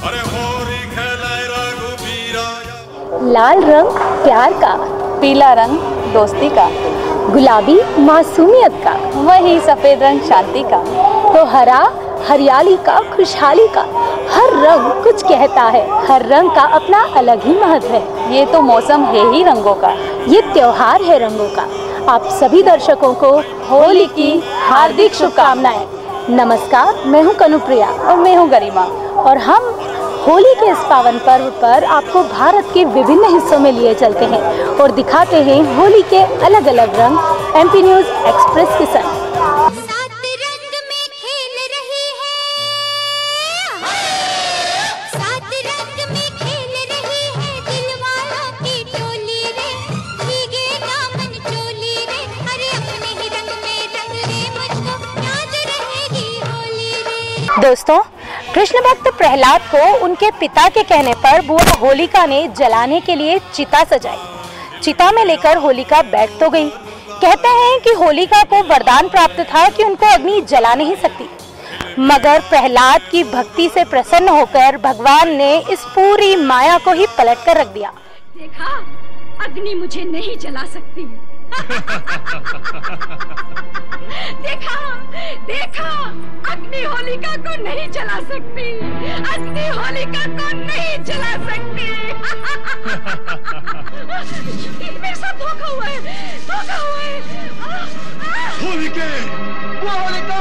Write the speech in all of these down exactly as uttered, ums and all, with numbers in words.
अरे होली खेले रघुबीरा। लाल रंग प्यार का, पीला रंग दोस्ती का, गुलाबी मासूमियत का, वही सफेद रंग शांति का, तो हरा हरियाली का, खुशहाली का। हर रंग कुछ कहता है, हर रंग का अपना अलग ही महत्व है। ये तो मौसम है ही रंगों का, ये त्योहार है रंगों का। आप सभी दर्शकों को होली की हार्दिक शुभकामनाएं। नमस्कार, मैं हूं कनुप्रिया और मैं हूं गरिमा, और हम होली के इस पावन पर्व पर आपको भारत के विभिन्न हिस्सों में लिए चलते हैं और दिखाते हैं होली के अलग अलग रंग एमपी न्यूज एक्सप्रेस के संग। दोस्तों, कृष्ण भक्त प्रहलाद को उनके पिता के कहने पर बुआ होलिका ने जलाने के लिए चिता सजाई। चिता में लेकर होलिका बैठ तो गई। कहते हैं कि होलिका को वरदान प्राप्त था कि उनको अग्नि जला नहीं सकती, मगर प्रहलाद की भक्ति से प्रसन्न होकर भगवान ने इस पूरी माया को ही पलट कर रख दिया। देखा, अग्नि मुझे नहीं जला सकती। देखा देखा अग्नि होलिका को नहीं जला सकती, अग्नि होलिका को नहीं जला सकती। मेरे साथ धोखा हुआ है, धोखा हुआ है। होलिके, वो होलिका।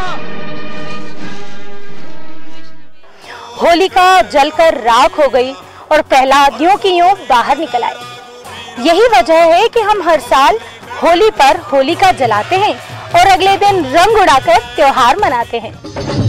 होलिका जलकर राख हो गई और प्रहलाद यूं की यूं बाहर निकल आए। यही वजह है कि हम हर साल होली पर होलिका जलाते हैं और अगले दिन रंग उड़ाकर त्योहार मनाते हैं।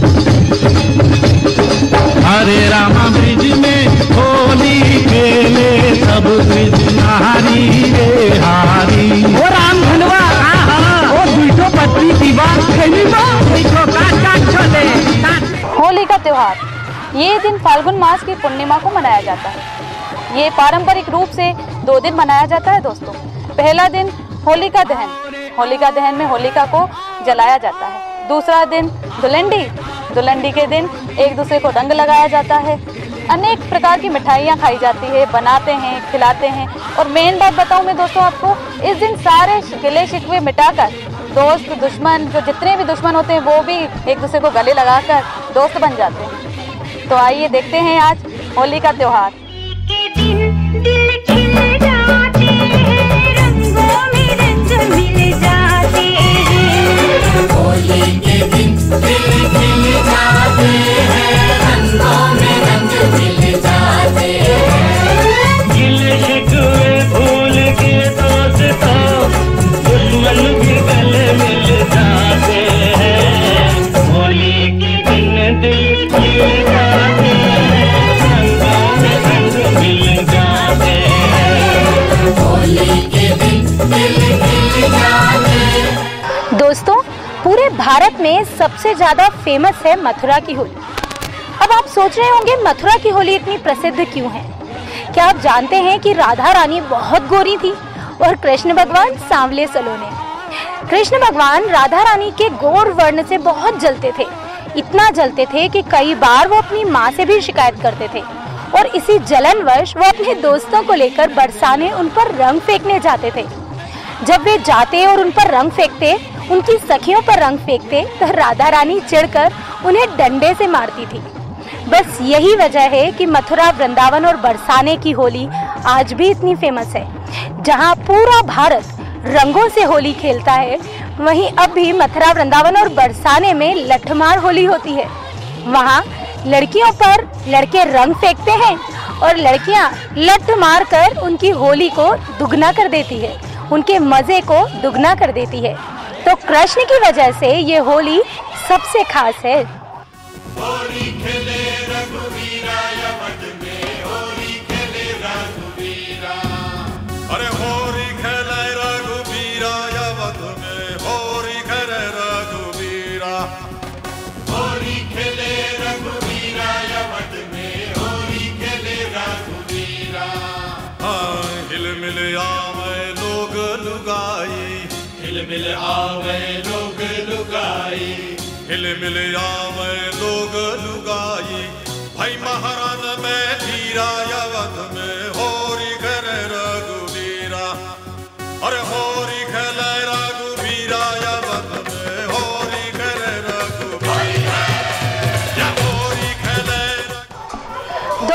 हरे रामा ब्रिज में होली खेले सब कृष्णारी रे हारी। ओ राम धनवा ओ दुइठो पत्नी दीवार खेली बा दुइठो काट काट छोले। होली का त्योहार ये दिन फाल्गुन मास की पूर्णिमा को मनाया जाता है। ये पारंपरिक रूप से दो दिन मनाया जाता है दोस्तों। पहला दिन होलिका दहन, होलिका दहन में होलिका को जलाया जाता है। दूसरा दिन धुलंडी, धुलंडी के दिन एक दूसरे को रंग लगाया जाता है। अनेक प्रकार की मिठाइयाँ खाई जाती है, बनाते हैं, खिलाते हैं। और मेन बात बताऊँ मैं दोस्तों आपको, इस दिन सारे गिले शिकवे मिटाकर दोस्त दिशमन, जो जितने भी दुश्मन होते हैं वो भी एक दूसरे को गले लगाकर दोस्त बन जाते हैं। तो आइए देखते हैं आज होली का त्योहार। दोस्तों, पूरे भारत में सबसे ज्यादा फेमस है मथुरा की होली। अब आप सोच रहे होंगे मथुरा की होली इतनी प्रसिद्ध क्यों है? क्या आप जानते हैं कि राधा रानी बहुत गोरी थी और कृष्ण भगवान सांवले सलोने। कृष्ण भगवान राधा रानी के गोर वर्ण से बहुत जलते थे, इतना जलते थे कि कई बार वो अपनी माँ से भी शिकायत करते थे। और इसी जलनवश वो अपने दोस्तों को लेकर बरसाने उन पर रंग फेंकने जाते थे। जब वे जाते और उन पर रंग फेंकते, उनकी सखियों पर रंग फेंकते, तो राधा रानी चिढ़कर उन्हें डंडे से मारती थी। बस यही वजह है कि मथुरा, वृंदावन और बरसाने की होली आज भी इतनी फेमस है। जहां पूरा भारत रंगों से होली खेलता है, वहीं अब भी मथुरा, वृंदावन और बरसाने में लठमार होली होती है। वहां लड़कियों पर लड़के रंग फेंकते हैं और लड़कियां लठ मार कर उनकी होली को दुगना कर देती है, उनके मजे को दुगना कर देती है। तो कृष्ण की वजह से ये होली सबसे खास है। होली खेले रघुवीरा यमन में, होली खेले रघुवीरा। अरे होली खेले रघुवीरा यमन में, होली खेले रघुवीरा। होली खेले रघुवीरा यमन में, होली खेले रघुवीरा। हाँ, हिल मिल आवे लोग लुगाई, हिल मिल आवे लोग लुगाई, हिल मिल आवे लोग लुगाई। भाई महाराज में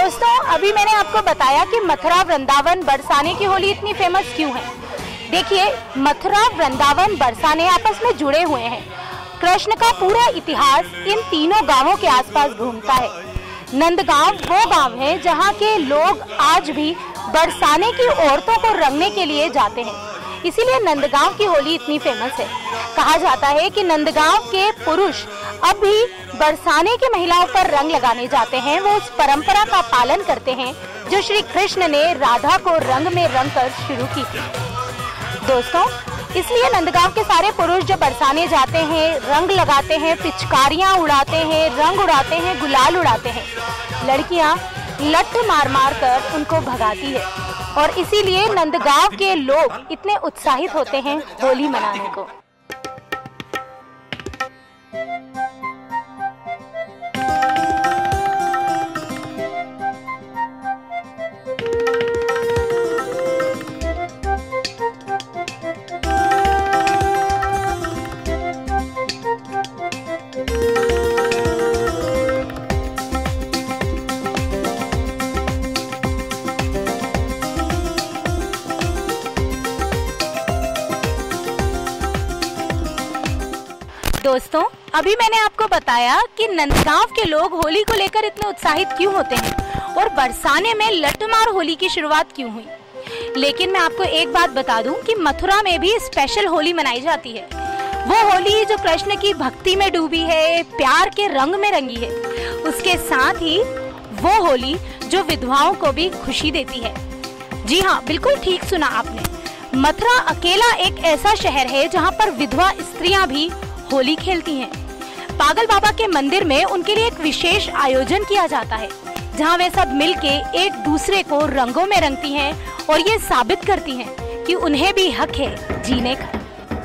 दोस्तों, अभी मैंने आपको बताया कि मथुरा, वृंदावन, बरसाने की होली इतनी फेमस क्यों है। देखिए, मथुरा, वृंदावन, बरसाने आपस में जुड़े हुए हैं। कृष्ण का पूरा इतिहास इन तीनों गांवों के आसपास घूमता है। नंदगांव वो गांव है जहां के लोग आज भी बरसाने की औरतों को रंगने के लिए जाते हैं, इसीलिए नंदगांव की होली इतनी फेमस है। कहा जाता है कि नंदगांव के पुरुष अब भी बरसाने की महिलाओं पर रंग लगाने जाते हैं। वो उस परंपरा का पालन करते हैं जो श्री कृष्ण ने राधा को रंग में रंग कर शुरू की थी। दोस्तों, इसलिए नंदगांव के सारे पुरुष जो बरसाने जाते हैं, रंग लगाते हैं, पिचकारियां उड़ाते हैं, रंग उड़ाते हैं, गुलाल उड़ाते हैं। लड़कियां लठ मार मार कर उनको भगाती है और इसीलिए नंदगांव के लोग इतने उत्साहित होते हैं होली मनाने को। दोस्तों, अभी मैंने आपको बताया कि नंदगांव के लोग होली को लेकर इतने उत्साहित क्यों होते हैं और बरसाने में लठमार होली की शुरुआत क्यों हुई। लेकिन मैं आपको एक बात बता दूं कि मथुरा में भी स्पेशल होली मनाई जाती है। वो होली जो कृष्ण की भक्ति में डूबी है, प्यार के रंग में रंगी है। उसके साथ ही वो होली जो विधवाओं को भी खुशी देती है। जी हाँ, बिल्कुल ठीक सुना आपने। मथुरा अकेला एक ऐसा शहर है जहाँ पर विधवा स्त्रियां भी होली खेलती हैं। पागल बाबा के मंदिर में उनके लिए एक विशेष आयोजन किया जाता है जहां वे सब मिलके एक दूसरे को रंगों में रंगती हैं और ये साबित करती हैं कि उन्हें भी हक है जीने का।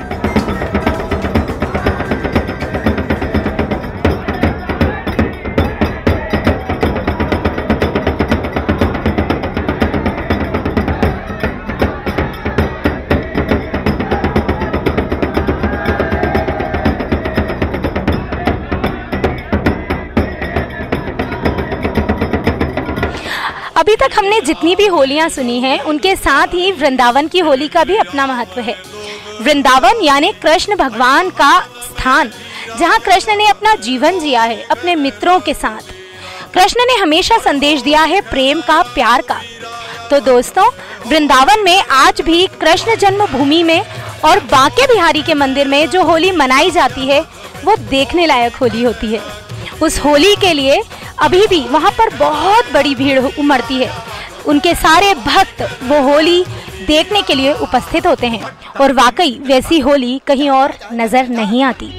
अभी तक हमने जितनी भी होलियां सुनी हैं, उनके साथ ही वृंदावन की होली का भी अपना महत्व है। वृंदावन यानी कृष्ण भगवान का स्थान, जहां कृष्ण ने अपना जीवन जिया है अपने मित्रों के साथ। कृष्ण ने हमेशा संदेश दिया है प्रेम का, प्यार का। तो दोस्तों, वृंदावन में आज भी कृष्ण जन्मभूमि में और बांके बिहारी के मंदिर में जो होली मनाई जाती है वो देखने लायक होली होती है। उस होली के लिए अभी भी वहाँ पर बहुत बड़ी भीड़ उमड़ती है। उनके सारे भक्त वो होली देखने के लिए उपस्थित होते हैं और वाकई वैसी होली कहीं और नजर नहीं आती।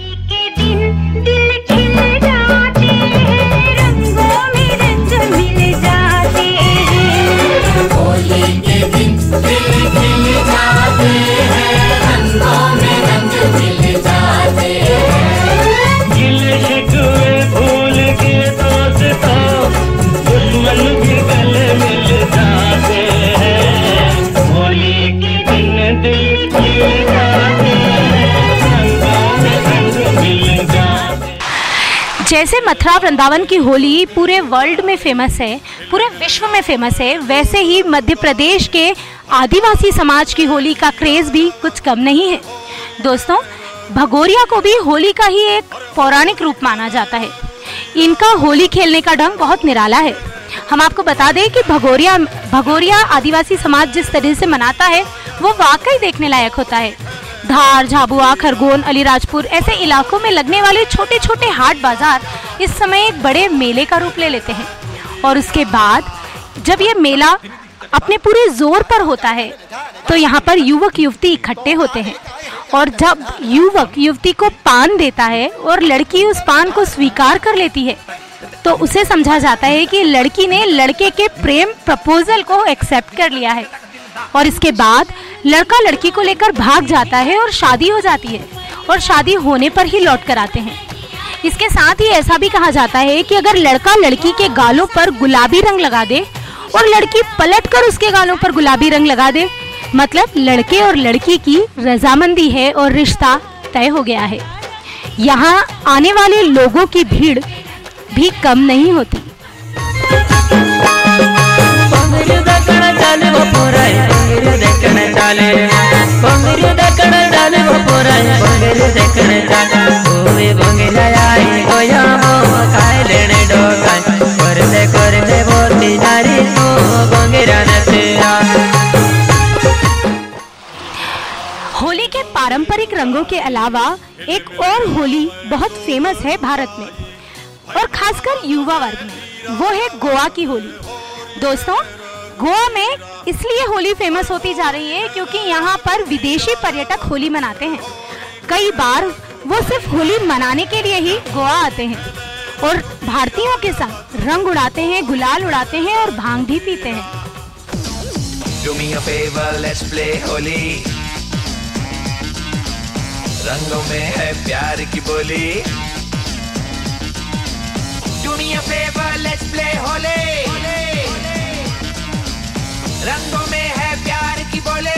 जैसे मथुरा वृंदावन की होली पूरे वर्ल्ड में फेमस है, पूरे विश्व में फेमस है, वैसे ही मध्य प्रदेश के आदिवासी समाज की होली का क्रेज भी कुछ कम नहीं है। दोस्तों, भगोरिया को भी होली का ही एक पौराणिक रूप माना जाता है। इनका होली खेलने का ढंग बहुत निराला है। हम आपको बता दें कि भगोरिया भगोरिया आदिवासी समाज जिस तरह से मनाता है वो वाकई देखने लायक होता है। धार, झाबुआ, खरगोन, अलीराजपुर ऐसे इलाकों में लगने वाले छोटे छोटे हाट बाजार इस समय एक बड़े मेले का रूप ले लेते हैं। और उसके बाद जब ये मेला अपने पूरे जोर पर होता है तो यहाँ पर युवक युवती इकट्ठे होते हैं और जब युवक युवती को पान देता है और लड़की उस पान को स्वीकार कर लेती है तो उसे समझा जाता है कि लड़की ने लड़के के प्रेम प्रपोजल को एक्सेप्ट कर लिया है। और इसके बाद लड़का लड़की को लेकर भाग जाता है और शादी हो जाती है और शादी होने पर ही लौट कर आते हैं। इसके साथ ही ऐसा भी कहा जाता है कि अगर लड़का लड़की के गालों पर गुलाबी रंग लगा दे और लड़की पलटकर उसके गालों पर गुलाबी रंग लगा दे, मतलब लड़के और लड़की की रजामंदी है और रिश्ता तय हो गया है। यहाँ आने वाले लोगों की भीड़ भी कम नहीं होती। रे बोती नारी नो बंगेरा न तेरा। होली के पारंपरिक रंगों के अलावा एक और होली बहुत फेमस है भारत में और खासकर युवा वर्ग में, वो है गोवा की होली। दोस्तों, गोवा में इसलिए होली फेमस होती जा रही है क्योंकि यहाँ पर विदेशी पर्यटक होली मनाते हैं। कई बार वो सिर्फ होली मनाने के लिए ही गोवा आते हैं और भारतीयों के साथ रंग उड़ाते हैं, गुलाल उड़ाते हैं और भांग भी पीते हैं। Do me a favor, let's play Holi, रंगों में है प्यार की बोली। Do me a favor, let's play Holi, रंगों में है प्यार की बोली।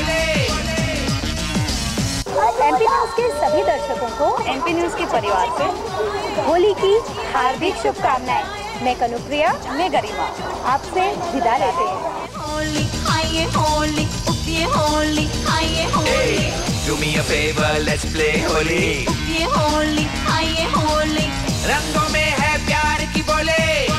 एमपी न्यूज़ के सभी दर्शकों को एमपी न्यूज़ के परिवार से होली की हार्दिक शुभकामनाएं। मैं कनुप्रिया, मैं गरिमा आपसे विदा लेते हैं। होली आइए होली उपिए होली आइए Holi Do me a favor, let's play Holi, उपिए Holi आइए होली रंगों में है प्यार की बोली।